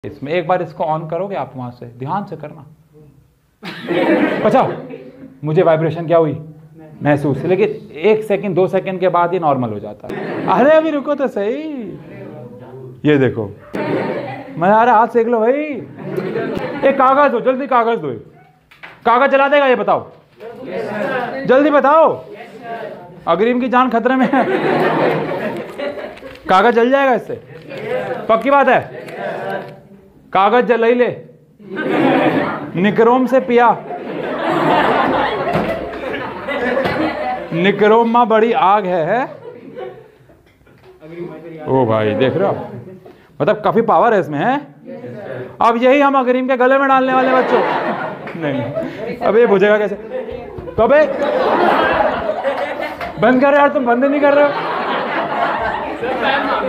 इसमें एक बार इसको ऑन करोगे आप, वहां से ध्यान से करना। अच्छा, मुझे वाइब्रेशन क्या हुई महसूस, लेकिन 1 सेकंड 2 सेकंड के बाद ही नॉर्मल हो जाता है। अरे अभी रुको तो सही, ये देखो मैं आ रहा, हाथ सेक लो भाई। एक कागज दो, जल्दी कागज दो। कागज जला देगा ये बताओ? जल्दी बताओ, अग्रिम की जान खतरे में है। कागज जल जाएगा इससे, पक्की बात है। कागज जलाई ले, निक्रोम से पिया, निक्रोम में बड़ी आग है। ओ भाई देख रहे हो, मतलब काफी पावर है इसमें है। अब यही हम अग्रिम के गले में डालने वाले बच्चों। नहीं अब ये बुझेगा कैसे? कबे बंद कर यार, तुम बंद नहीं कर रहे हो।